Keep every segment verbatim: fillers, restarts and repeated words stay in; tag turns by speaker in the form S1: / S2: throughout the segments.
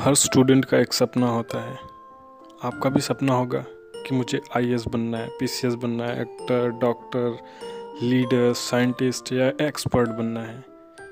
S1: हर student का एक सपना होता है। आपका भी सपना होगा कि मुझे आई ए एस बनना है, पी सी एस बनना है, एक्टर, डॉक्टर, लीडर, साइंटिस्ट या एक्सपर्ट बनना है।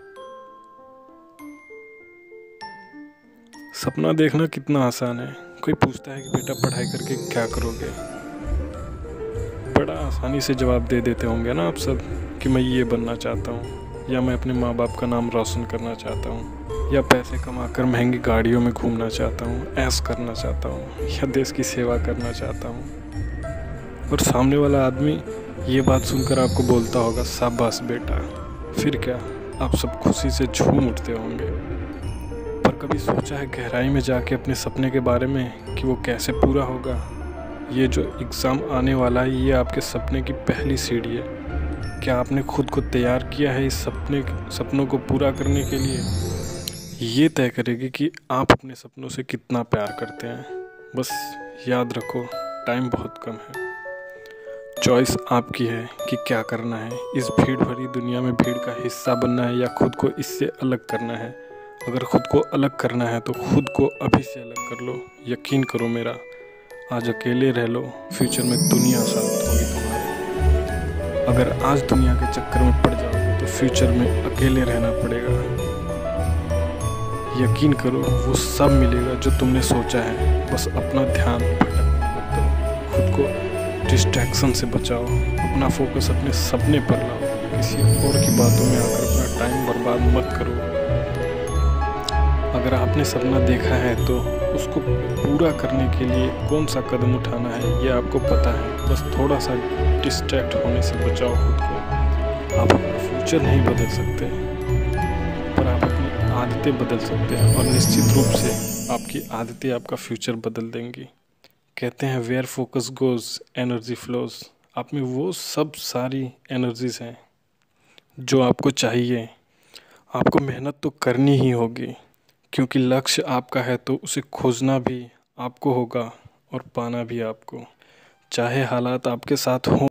S1: सपना देखना कितना आसान है। कोई पूछता है कि बेटा पढ़ाई करके क्या करोगे, बड़ा आसानी से जवाब दे देते होंगे ना आप सब कि मैं ये बनना चाहता हूँ, या मैं अपने माँ बाप का नाम रोशन करना चाहता हूँ, या पैसे कमाकर महंगी गाड़ियों में घूमना चाहता हूँ, ऐश करना चाहता हूँ, या देश की सेवा करना चाहता हूँ। और सामने वाला आदमी ये बात सुनकर आपको बोलता होगा शाबाश बेटा। फिर क्या, आप सब खुशी से झूम उठते होंगे। पर कभी सोचा है गहराई में जाके अपने सपने के बारे में कि वो कैसे पूरा होगा? ये जो एग्ज़ाम आने वाला है, ये आपके सपने की पहली सीढ़ी है। क्या आपने खुद को तैयार किया है इस सपने सपनों को पूरा करने के लिए? ये तय करेगी कि आप अपने सपनों से कितना प्यार करते हैं। बस याद रखो, टाइम बहुत कम है। चॉइस आपकी है कि क्या करना है। इस भीड़ भरी दुनिया में भीड़ का हिस्सा बनना है या खुद को इससे अलग करना है। अगर खुद को अलग करना है तो खुद को अभी से अलग कर लो। यकीन करो मेरा, आज अकेले रह लो, फ्यूचर में दुनिया साथ होगी तुम्हारे। अगर आज दुनिया के चक्कर में पड़ जाओगे तो फ्यूचर में अकेले रहना पड़ेगा। यकीन करो, वो सब मिलेगा जो तुमने सोचा है। बस अपना ध्यान भटकने मत दो, खुद को डिस्ट्रैक्शन से बचाओ, अपना फोकस अपने सपने पर लाओ। किसी और की बातों में आकर अपना टाइम बर्बाद मत करो। अगर आपने सपना देखा है तो उसको पूरा करने के लिए कौन सा कदम उठाना है ये आपको पता है। बस थोड़ा सा डिस्ट्रैक्ट होने से बचाओ खुद को। आप अपना फ्यूचर नहीं बदल सकते, पर आप अपनी आदतें बदल सकते हैं, और निश्चित रूप से आपकी आदतें आपका फ्यूचर बदल देंगी। कहते हैं where focus goes energy flows. आप में वो सब सारी एनर्जीज हैं जो आपको चाहिए। आपको मेहनत तो करनी ही होगी, क्योंकि लक्ष्य आपका है तो उसे खोजना भी आपको होगा और पाना भी आपको, चाहे हालात आपके साथ हों